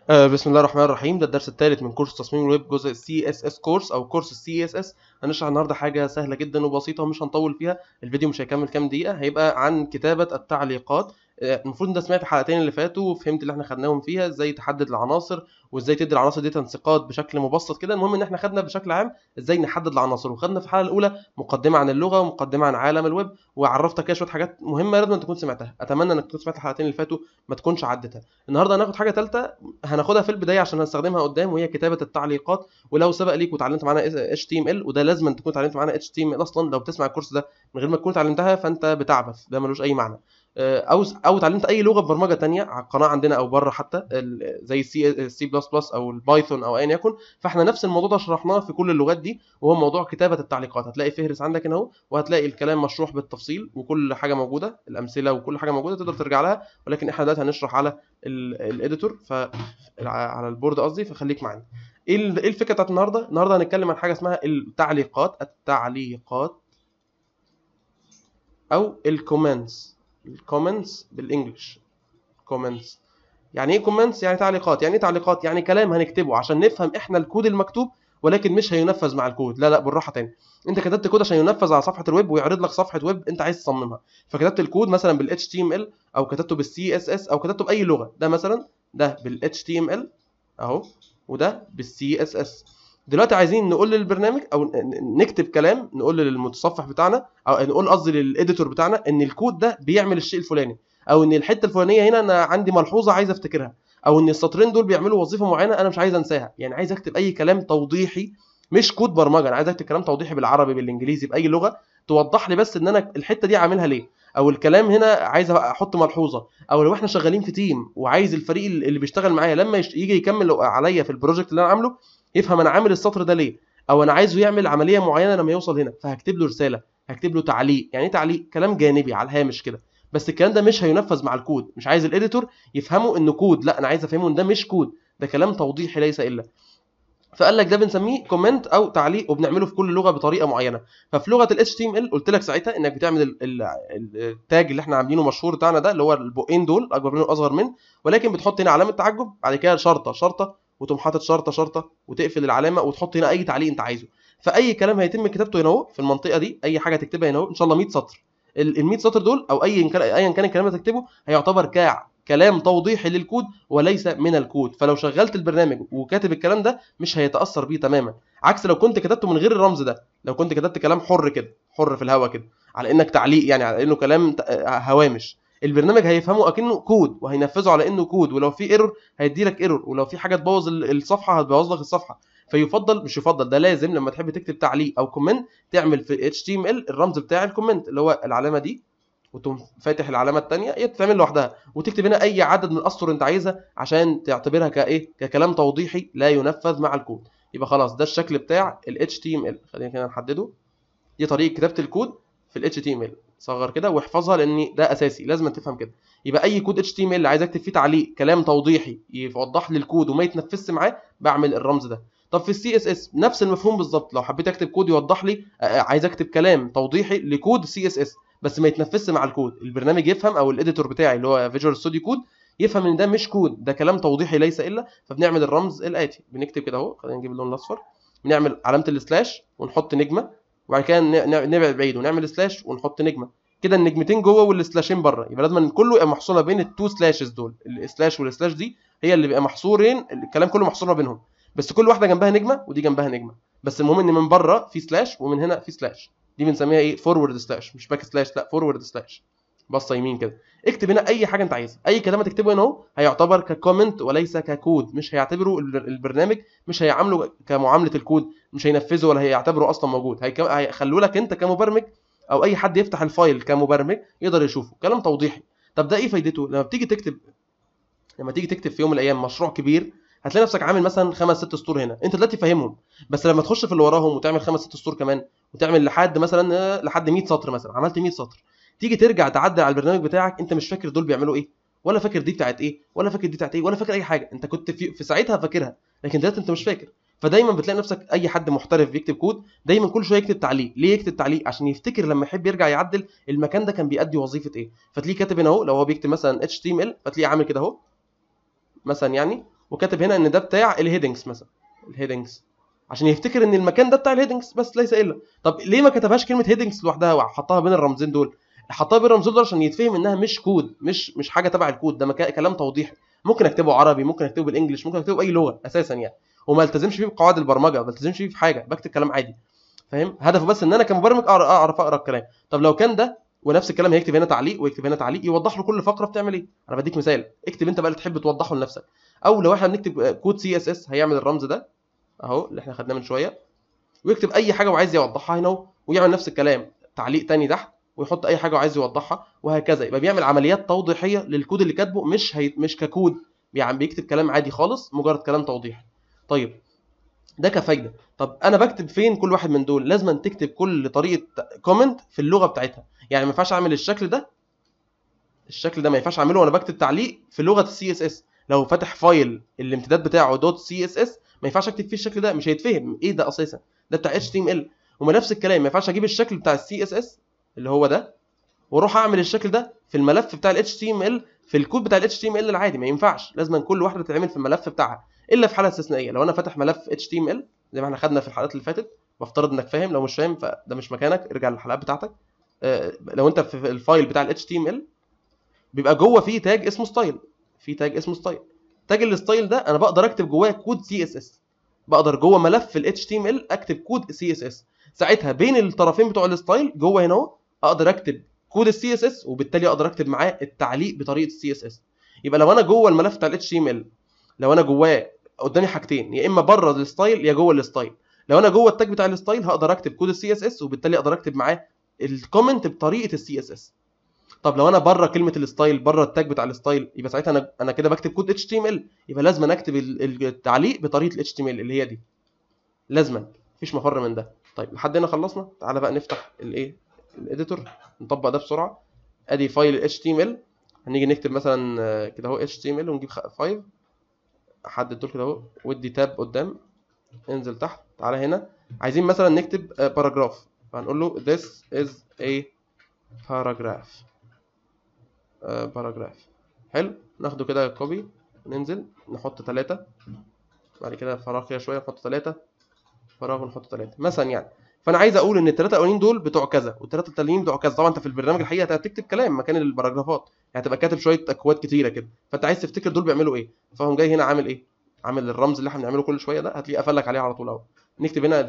بسم الله الرحمن الرحيم. ده الدرس الثالث من كورس تصميم الويب، جزء السي اس اس كورس او كورس السي اس اس. هنشرح النهارده حاجه سهله جدا وبسيطه ومش هنطول فيها. الفيديو مش هيكمل كام دقيقه، هيبقى عن كتابه التعليقات. المفروض انت سمعت الحلقتين اللي فاتوا وفهمت اللي احنا خدناهم فيها، ازاي تحدد العناصر وازاي تدي العناصر دي تنسيقات بشكل مبسط كده. المهم ان احنا خدنا بشكل عام ازاي نحدد العناصر، وخدنا في الحلقه الاولى مقدمه عن اللغه ومقدمه عن عالم الويب، وعرفتك كده شويه حاجات مهمه لازم تكون سمعتها. اتمنى انك تكون سمعت الحلقتين اللي فاتوا، ما تكونش عدتها. النهارده هناخد حاجه ثالثه هناخدها في البدايه عشان هنستخدمها قدام، وهي كتابه التعليقات. ولو سبق ليك وتعلمت معانا HTML، وده لازم تكون اتعلمت معانا HTML اصلا. لو بتسمع الكورس ده من غير ما تكون اتعلمتها فانت بتعبث، ده ملوش اي معنى. او اتعلمت اي لغه برمجه تانية على القناه عندنا او بره حتى، زي السي بلس بلس او البايثون او ايا يكن، فاحنا نفس الموضوع ده شرحناه في كل اللغات دي، وهو موضوع كتابه التعليقات. هتلاقي فهرس عندك هنا اهو، وهتلاقي الكلام مشروح بالتفصيل وكل حاجه موجوده، الامثله وكل حاجه موجوده تقدر ترجع لها. ولكن احنا دلوقتي هنشرح على الاديتور، على البورد قصدي، فخليك معانا. ايه الفكره بتاعت النهارده؟ النهارده هنتكلم عن حاجه اسمها التعليقات او الكومنتس بالانجلش. كومنتس يعني ايه؟ كومنتس يعني تعليقات. يعني ايه تعليقات؟ يعني كلام هنكتبه عشان نفهم احنا الكود المكتوب، ولكن مش هينفذ مع الكود. لا بالراحه تاني. انت كتبت كود عشان ينفذ على صفحه الويب ويعرض لك صفحه ويب انت عايز تصممها، فكتبت الكود مثلا بال HTML او كتبته بال CSS او كتبته باي لغه. ده مثلا ده بال HTML اهو، وده بال CSS. دلوقتي عايزين نقول للبرنامج او نكتب كلام، نقول للمتصفح بتاعنا او نقول قصدي للاديتور بتاعنا ان الكود ده بيعمل الشيء الفلاني، او ان الحته الفلانيه هنا انا عندي ملحوظه عايز افتكرها، او ان السطرين دول بيعملوا وظيفه معينه انا مش عايز انساها. يعني عايز اكتب اي كلام توضيحي، مش كود برمجه. انا عايز اكتب كلام توضيحي بالعربي بالانجليزي باي لغه، توضح لي بس ان انا الحته دي عاملها ليه، او الكلام هنا عايز احط ملحوظه. او لو احنا شغالين في تيم وعايز الفريق اللي بيشتغل معايا لما يجي يكمل عليا في البروجكت اللي انا عامله يفهم انا عامل السطر ده ليه، او انا عايزه يعمل عمليه معينه لما يوصل هنا، فهكتب له رساله، هكتب له تعليق. يعني ايه تعليق؟ كلام جانبي على الهامش كده. بس الكلام ده مش هينفذ مع الكود، مش عايز الاديتور يفهمه انه كود، لا انا عايز افهمه ان ده مش كود، ده كلام توضيحي ليس الا. فقال لك ده بنسميه كومنت او تعليق، وبنعمله في كل لغه بطريقه معينه. ففي لغه ال HTML قلت لك ساعتها انك بتعمل التاج اللي احنا عاملينه مشهور بتاعنا ده، اللي هو البقين دول اكبر منه واصغر منه، ولكن بتحط هنا علامه تعجب، بعد كده شرطه وتقوم حاطط شرطه وتقفل العلامه وتحط هنا اي تعليق انت عايزه. فاي كلام هيتم كتابته هنا اهو في المنطقه دي، اي حاجه تكتبها هنا اهو ان شاء الله 100 سطر. ال 100 سطر دول او ايا كان الكلام اللي هتكتبه هيعتبر كلام توضيحي للكود وليس من الكود. فلو شغلت البرنامج وكاتب الكلام ده مش هيتاثر بيه تماما، عكس لو كنت كتبته من غير الرمز ده. لو كنت كتبت كلام حر كده، حر في الهواء كده، على انك تعليق، يعني على انه كلام هوامش، البرنامج هيفهمه اكنه كود وهينفذه على انه كود، ولو في ايرور هيدي لك ايرور، ولو في حاجه تبوظ الصفحه هتبوظ لك الصفحه. فيفضل، مش يفضل، ده لازم لما تحب تكتب تعليق او كومنت تعمل في HTML الرمز بتاع الكومنت اللي هو العلامه دي، وتقوم فاتح العلامه الثانيه، هي بتتعمل لوحدها، وتكتب هنا اي عدد من الاسطر انت عايزها عشان تعتبرها كايه، ككلام توضيحي لا ينفذ مع الكود. يبقى خلاص ده الشكل بتاع ال HTML. خلينا كده نحدده. دي طريقه كتابه الكود في ال HTML. صغر كده واحفظها لان ده اساسي لازم تفهم كده. يبقى اي كود HTML عايز اكتب فيه تعليق كلام توضيحي يوضح لي الكود وما يتنفذش معاه، بعمل الرمز ده. طب في السي اس اس نفس المفهوم بالظبط. لو حبيت اكتب كود يوضح لي، عايز اكتب كلام توضيحي لكود سي اس اس بس ما يتنفذش مع الكود، البرنامج يفهم او الاديتور بتاعي اللي هو فيجوال ستوديو كود يفهم ان ده مش كود، ده كلام توضيحي ليس الا. فبنعمل الرمز الاتي، بنكتب كده اهو، خلينا نجيب اللون الاصفر، بنعمل علامه السلاش ونحط نجمه، وبعد كده نبعد بعيد ونعمل سلاش ونحط نجمه. كده النجمتين جوه والسلاشين بره، يبقى لازم كله يبقى محصور ما بين التو سلاشز دول، السلاش والسلاش دي هي اللي بيبقى محصورين، الكلام كله محصور ما بينهم، بس كل واحده جنبها نجمه ودي جنبها نجمه. بس المهم ان من بره في سلاش ومن هنا في سلاش، دي بنسميها ايه؟ فورورد سلاش، مش باك سلاش، لا فورورد سلاش. بصه يمين كده. اكتب هنا اي حاجه انت عايزها، اي كلام تكتبه هنا اهو هيعتبر ككومنت وليس ككود، مش هيعتبره البرنامج، مش هيعامله كمعامله الكود، مش هينفذه ولا هيعتبره اصلا موجود. هيخلوا لك انت كمبرمج او اي حد يفتح الفايل كمبرمج يقدر يشوفه كلام توضيحي. طب ده ايه فايدته؟ لما تيجي تكتب في يوم من الايام مشروع كبير، هتلاقي نفسك عامل مثلا 5 6 سطور هنا انت دلوقتي فاهمهم، بس لما تخش في اللي وراهم وتعمل 5 6 سطور كمان، وتعمل لحد مثلا لحد 100 سطر مثلا، عملت 100 سطر، تيجي ترجع تعدل على البرنامج بتاعك انت مش فاكر دول بيعملوا ايه، ولا فاكر دي بتاعت ايه، ولا فاكر دي بتاعت ايه، ولا فاكر اي حاجه. انت كنت في ساعتها فاكرها، لكن دلوقتي انت مش فاكر. فدايما بتلاقي نفسك اي حد محترف بيكتب كود دايما كل شويه يكتب تعليق. ليه يكتب تعليق؟ عشان يفتكر لما يحب يرجع يعدل المكان ده كان بيأدي وظيفه ايه. فتلاقيه كاتب هنا اهو، لو هو بيكتب مثلا HTML فتلاقيه عامل كده اهو مثلا يعني، وكاتب هنا ان ده بتاع الهيدنجز مثلا، الهيدنجز، عشان يفتكر ان المكان ده بتاع الهيدنجز بس ليس الا. طب ليه ما كتبهاش كلمه هيدنجز لوحدها وحطها بين الرمزين دول؟ حطها بين الرمزين دول عشان يتفهم انها مش كود، مش حاجه تبع الكود، ده كلام توضيحي. ممكن اكتبه عربي، ممكن اكتبه بالانجلش، ممكن اكتبه باي لغه اساسا يعني، وما التزمش فيه بقواعد البرمجه، ما التزمش فيه في حاجه، بكتب كلام عادي. فاهم؟ هدفه بس ان انا كمبرمج اعرف اقرا الكلام. طب لو كان ده ونفس الكلام هيكتب هنا تعليق ويكتب هنا تعليق يوضح له كل فقره بتعمل ايه. انا بديك مثال، اكتب انت بقى اللي تحب توضحه لنفسك. او لو احنا بنكتب كود سي اس اس هيعمل الرمز ده اهو اللي احنا خدناه من شويه، ويكتب اي حاجه وعايز يوضحها هنا اهو، ويعمل نفس الكلام تعليق تاني تحت ويحط اي حاجه وعايز يوضحها، وهكذا. يبقى بيعمل عمليات توضيحيه للكود اللي كاتبه، مش ككود يعني بيكتب كلام عادي خالص، مجرد كلام توضيحي. طيب ده كفايده. طب انا بكتب فين كل واحد من دول؟ لازم تكتب كل طريقه كومنت في اللغه بتاعتها. يعني ما ينفعش اعمل الشكل ده ما ينفعش اعمله وانا بكتب تعليق في لغه السي اس اس. لو فاتح فايل الامتداد بتاعه دوت سي اس اس ما ينفعش اكتب فيه الشكل ده، مش هيتفهم ايه ده اساسا، ده بتاع اتش تي ام ال. وما نفس الكلام ما ينفعش اجيب الشكل بتاع السي اس اس اللي هو ده واروح اعمل الشكل ده في الملف بتاع الاتش تي ام ال في الكود بتاع الاتش تي ام ال العادي، ما ينفعش. لازم كل واحده تتعمل في الملف بتاعها، الا في حاله استثنائيه. لو انا فاتح ملف اتش تي ام ال زي ما احنا خدنا في الحلقات اللي فاتت، بفترض انك فاهم، لو مش فاهم فده مش مكانك، ارجع للحلقات بتاعتك. لو انت في الفايل بتاع الاتش تي ام ال بيبقى جوه فيه تاج اسمه ستايل، في تاج اسمه ستايل. تاج الستايل ده انا بقدر اكتب جواه كود سي اس اس، بقدر جوه ملف ال HTML اكتب كود سي اس اس. ساعتها بين الطرفين بتوع الستايل جوه هنا اهو اقدر اكتب كود السي اس اس، وبالتالي اقدر اكتب معاه التعليق بطريقه السي اس اس. يبقى لو انا جوه الملف بتاع ال HTML، لو انا جواه قدامي حاجتين، يا اما بره الستايل يا جوه الستايل. لو انا جوه التاج بتاع الستايل هقدر اكتب كود السي اس اس، وبالتالي اقدر اكتب معاه الكومنت بطريقه السي اس اس. طب لو انا بره كلمه الستايل، بره التاج بتاع الستايل، يبقى ساعتها انا كده بكتب كود اتش تي ام ال، يبقى لازم اكتب التعليق بطريقه الاتش تي ام ال اللي هي دي، لازما، مفيش مفر من ده. طيب لحد هنا خلصنا. تعالى بقى نفتح الايه، الاديتور، نطبق ده بسرعه. ادي فايل اتش تي ام ال، هنيجي نكتب مثلا كده اهو اتش تي ام ال ونجيب 5، احدد دول كده اهو وادي تاب قدام، انزل تحت. تعالى هنا عايزين مثلا نكتب باراجراف، فهنقول له this is a paragraph. باراجراف حلو، ناخده كده كوبي، ننزل نحط 3، بعد كده فراغ كده شويه نحط 3، فراغ ونحط 3 مثلا يعني. فانا عايز اقول ان الثلاثه الاولين دول بتوع كذا والثلاثه التانيين بتوع كذا. طبعا انت في البرنامج الحقيقي هتكتب كلام مكان الباراجرافات، يعني هتبقى كاتب شويه اكواد كتيره كده، فانت عايز تفتكر دول بيعملوا ايه. فهم جاي هنا عامل ايه، عامل الرمز اللي احنا بنعمله كل شويه ده، هتلاقيه قفل لك عليه على طول اهو. نكتب هنا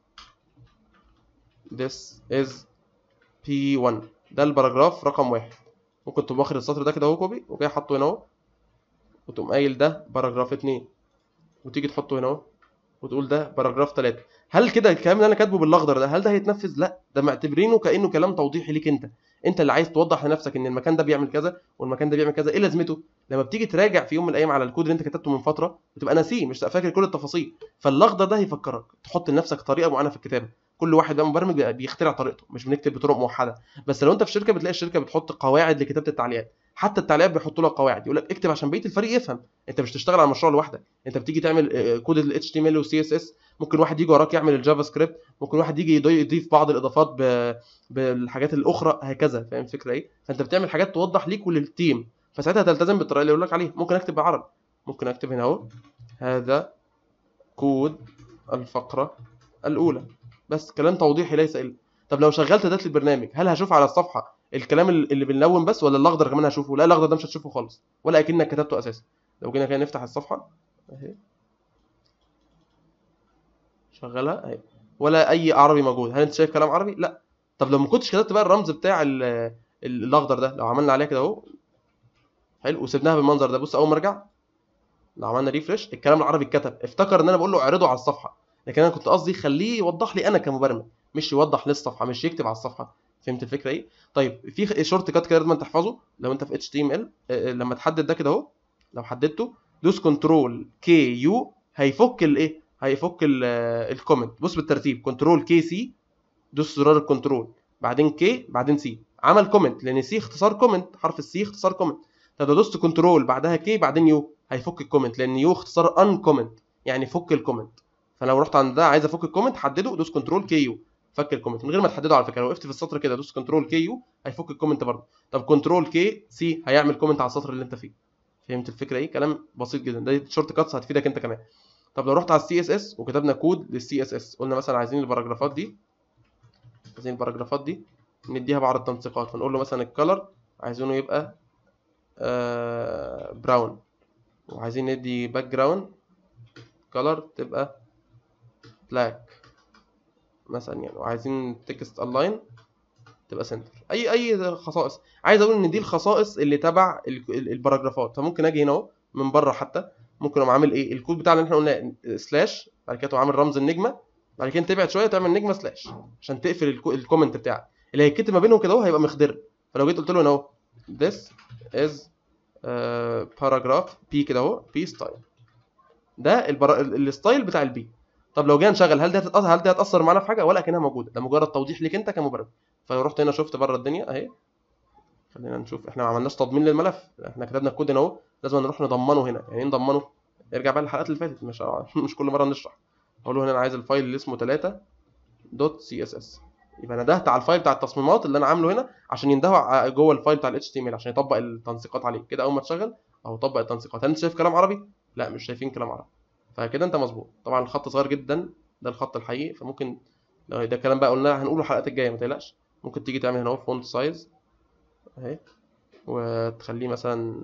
this is P1، ده الباراجراف رقم 1. ممكن تقوم واخد السطر ده كده اهو كوبي وجاي حاطه هنا اهو، وتقوم قايل ده باراجراف 2، وتيجي تحطه هنا اهو وتقول ده باراجراف 3. هل كده الكلام اللي انا كاتبه بالاخضر ده هل ده هيتنفذ؟ لا، ده معتبرينه كانه كلام توضيحي ليك انت اللي عايز توضح لنفسك ان المكان ده بيعمل كذا والمكان ده بيعمل كذا. ايه لازمته لما بتيجي تراجع في يوم من الايام على الكود اللي انت كتبته من فتره بتبقى ناسيه، مش فاكر كل التفاصيل. فالاخضر ده هيفكرك تحط لنفسك طريقه معينه في الكتابه. كل واحد بقى مبرمج بيخترع طريقته، مش بنكتب بطرق موحده. بس لو انت في شركه بتلاقي الشركه بتحط قواعد لكتابه التعليقات، حتى التعليقات بيحطوا لك قواعد، يقول لك اكتب عشان بقيه الفريق يفهم. انت مش تشتغل على المشروع لوحدك، انت بتيجي تعمل كود ال HTML و CSS، ممكن واحد يجي وراك يعمل الجافا سكريبت، ممكن واحد يجي يضيف بعض الاضافات بالحاجات الاخرى هكذا. فاهم الفكره ايه؟ فانت بتعمل حاجات توضح ليك وللتيم، فساعتها تلتزم بالطريقه اللي يقول لك عليها. ممكن اكتب بالعربي، ممكن اكتب هنا اهو هذا كود الفقره الاولى، بس كلام توضيحي ليس الا. طب لو شغلت ده البرنامج هل هشوف على الصفحه الكلام اللي بنلون بس، ولا الاخضر كمان هشوفه؟ لا، الاخضر ده مش هتشوفه خالص ولا اكنك كتبته اساسا. لو جينا كده نفتح الصفحه اهي، شغالها اهي، ولا اي عربي موجود. هل انت شايف كلام عربي؟ لا. طب لو ما كنتش كتبت بقى الرمز بتاع الاخضر ده، لو عملنا عليه كده اهو حلو وسيبناها بالمنظر ده، بص اول ما ارجع لو عملنا ريفرش الكلام العربي اتكتب، افتكر ان انا بقول له اعرضه على الصفحه، لكن انا كنت قصدي خليه يوضح لي انا كمبرمج، مش يوضح للصفحه، مش يكتب على الصفحه. فهمت الفكره ايه؟ طيب في شورت كات كده لازم تحفظه لو انت في اتش تي ام ال. لما تحدد ده كده اهو، لو حددته دوس كنترول كي يو هيفك الايه، هيفك الكومنت. بص بالترتيب، كنترول كي سي، دوس زرار الكنترول بعدين كي بعدين سي، عمل كومنت لان سي اختصار كومنت، حرف السي اختصار كومنت. طب لو دوست كنترول بعدها كي بعدين يو هيفك الكومنت، لان يو اختصار ان كومنت يعني فك الكومنت. فلو رحت عند ده عايز افك الكومنت حدده، دوس كنترول كي يو فك الكومنت من غير ما تحدده. على فكره لو وقفت في السطر كده دوس كنترول كي يو هيفك الكومنت برضه. طب كنترول كي سي هيعمل كومنت على السطر اللي انت فيه. فهمت الفكره ايه؟ كلام بسيط جدا، ده شورت كاتس هتفيدك انت كمان. طب لو رحت على السي اس اس وكتبنا كود للسي اس اس، قلنا مثلا عايزين الباراجرافات دي، نديها بعض التنسيقات، فنقول له مثلا الكلر عايزينه يبقى براون، وعايزين ندي باك جراوند كلر تبقى بلاك مثلا يعني، وعايزين تكست الاين تبقى سنتر، اي خصائص. عايز اقول ان دي الخصائص اللي تبع الباراجرافات. فممكن اجي هنا اهو من بره حتى، ممكن اقوم عامل ايه الكود بتاعنا اللي احنا قلنا سلاش، بعد كده تقوم عامل رمز النجمه، بعد كده تبعد شويه تعمل نجمه سلاش عشان تقفل الكومنت بتاعك اللي هيتكتب ما بينهم كده اهو، هيبقى مخضر. فلو جيت قلت له هنا اهو this is paragraph p كده اهو p style، ده الستايل بتاع البي. طب لو جينا نشغل، هل دي هتاثر معانا في حاجه ولا كانها موجوده؟ ده مجرد توضيح ليك انت كمبرمج. فلو رحت هنا شفت بره الدنيا اهي، خلينا نشوف، احنا ما عملناش تضمين للملف، احنا كتبنا الكود هنا اهو، لازم نروح نضمنه هنا. يعني ايه نضمنه؟ ارجع بقى للحلقات اللي فاتت، مش كل مره نشرح. اقول له هنا انا عايز الفايل اللي اسمه 3.css، يبقى ندهت على الفايل بتاع التصميمات اللي انا عامله هنا عشان يندهوا جوه الفايل بتاع ال HTML عشان يطبق التنسيقات عليه كده. اول ما تشغل اهو طبق التنسيقات. هل انت شايف كلام عربي؟ لا مش شايفين كلام عربي، فكده انت مظبوط. طبعا الخط صغير جدا، ده الخط الحقيقي، فممكن لو ده كلام بقى قلنا هنقوله الحلقات الجايه ما تقلقش. ممكن تيجي تعمل هنا اهو فونت سايز اهي، وتخليه مثلا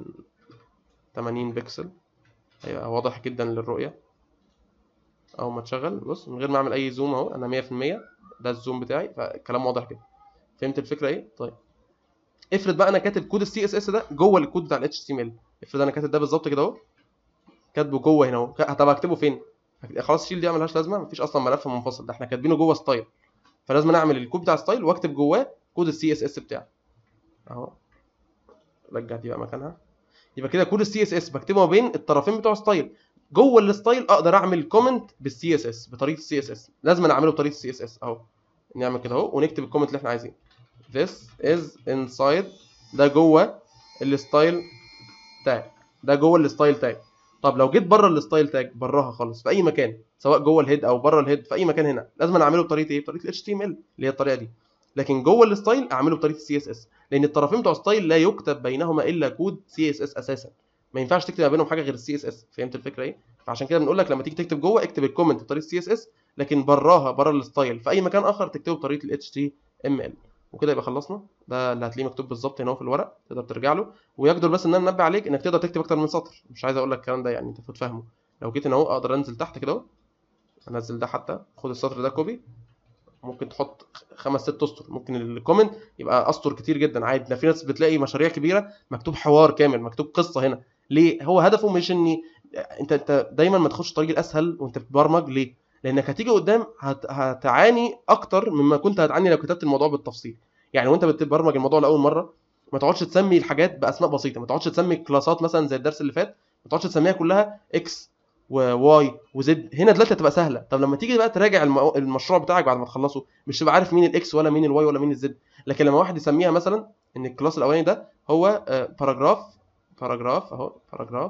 80 بكسل، هيبقى واضح جدا للرؤيه. اول ما تشغل بص من غير ما اعمل اي زوم اهو، انا 100% ده الزوم بتاعي، فالكلام واضح جدا. فهمت الفكره ايه؟ طيب افرض بقى انا كاتب كود السي اس اس ده جوه الكود بتاع الاتش تي ام ال، افرض انا كاتب ده بالظبط كده اهو، كاتبه جوه هنا اهو، طب اكتبه فين؟ خلاص شيل دي، ملهاش لازمه، مفيش اصلا ملف منفصل، ده احنا كاتبينه جوه ستايل، فلازم انا اعمل الكود بتاع ستايل واكتب جواه كود السي اس اس بتاعي اهو. رجع دي بقى مكانها. يبقى كده كود السي اس اس بكتبه ما بين الطرفين بتوع ستايل. جوه الستايل اقدر اعمل كومنت بالسي اس اس بطريقه السي اس اس، لازم انا اعمله بطريقه السي اس اس اهو. نعمل كده اهو ونكتب الكومنت اللي احنا عايزينه. this is inside، ده جوه الستايل تاج، ده جوه الستايل تاج. طب لو جيت بره الستايل تاج، براها خالص في اي مكان، سواء جوه الهيد او بره الهيد، في اي مكان هنا لازم انا اعمله بطريقه ايه؟ بطريقه ال HTML اللي هي الطريقه دي. لكن جوه الستايل اعمله بطريقه السي اس اس، لان الطرفين بتوع ستايل لا يكتب بينهما الا كود سي اس اس اساسا، ما ينفعش تكتب ما بينهم حاجه غير السي اس اس. فهمت الفكره ايه؟ فعشان كده بنقول لك لما تيجي تكتب جوه اكتب الكومنت بطريقه السي اس اس، لكن براها بره الستايل في اي مكان اخر تكتبه بطريقه ال HTML. وكده يبقى خلصنا. ده اللي هتلاقيه مكتوب بالظبط هنا في الورق، تقدر ترجع له. ويقدر بس ان انا انبه عليك انك تقدر تكتب اكتر من سطر، مش عايز اقول لك الكلام ده يعني انت المفروض فاهمه. لو جيت هنا اهو اقدر انزل تحت كده اهو، انزل ده حتى، خد السطر ده كوبي، ممكن تحط 5 6 اسطر، ممكن الكومنت يبقى اسطر كتير جدا عادي. ده في ناس بتلاقي مشاريع كبيره مكتوب حوار كامل، مكتوب قصه هنا. ليه؟ هو هدفه مش اني انت دايما ما تاخدش الطريق الاسهل وانت بتبرمج. ليه؟ لانك هتيجي قدام هتعاني اكتر مما كنت هتعاني لو كتبت الموضوع بالتفصيل. يعني وانت بتبرمج الموضوع لاول مره، ما تقعدش تسمي الحاجات باسماء بسيطه، ما تقعدش تسمي كلاسات مثلا زي الدرس اللي فات، ما تقعدش تسميها كلها اكس وواي وزد. هنا دلوقتي هتبقى سهله. طب لما تيجي بقى تراجع المشروع بتاعك بعد ما تخلصه، مش تبقى عارف مين الاكس ولا مين الواي ولا مين الزد. لكن لما واحد يسميها مثلا ان الكلاس الاولاني ده هو باراجراف اهو، باراجراف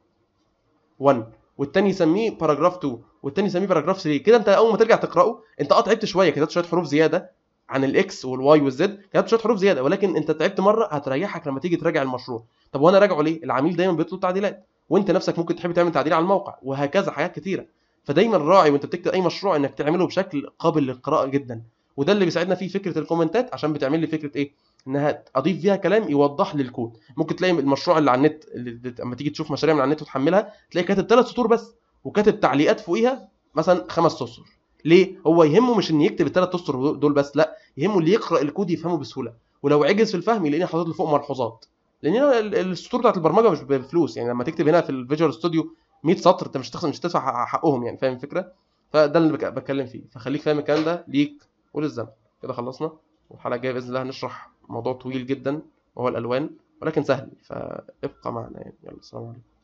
1، والتاني يسميه باراجراف 2، والتاني يسميه باراجراف 3، كده انت اول ما ترجع تقراه انت تعبت شويه، كتبت شويه حروف زياده عن الاكس والواي والزد، كتبت شويه حروف زياده، ولكن انت تعبت مره هتريحك لما تيجي تراجع المشروع. طب وانا راجعه ليه؟ العميل دايما بيطلب تعديلات، وانت نفسك ممكن تحب تعمل تعديل على الموقع، وهكذا حاجات كتيره. فدايما راعي وانت بتكتب اي مشروع انك تعمله بشكل قابل للقراءه جدا. وده اللي بيساعدنا فيه فكره الكومنتات، عشان بتعمل لي فكره ايه؟ انها اضيف فيها كلام يوضح لي الكود. ممكن تلاقي المشروع اللي على النت، اللي لما تيجي تشوف مشاريع من على النت وتحملها، تلاقي كاتب 3 سطور بس، وكاتب تعليقات فوقيها مثلا 5 اسطر. ليه؟ هو يهمه مش ان يكتب ال3 اسطر دول بس، لا، يهمه اللي يقرا الكود يفهمه بسهوله، ولو عجز في الفهم يلاقيني حاطط له فوق ملحوظات. لان هنا السطور بتاعت البرمجه مش بفلوس، يعني لما تكتب هنا في الفيجوال ستوديو 100 سطر انت مش هتدفع حقهم يعني. فاهم الفكره؟ فده اللي بتكلم فيه، فخليك فاهم الكلام ده ليك وللزمن. كده خلصنا، والحلقه الجايه باذن الله هنشرح موضوع طويل جدا وهو الالوان، ولكن سهل، فابقى معنا يعني. يلا، السلام عليكم.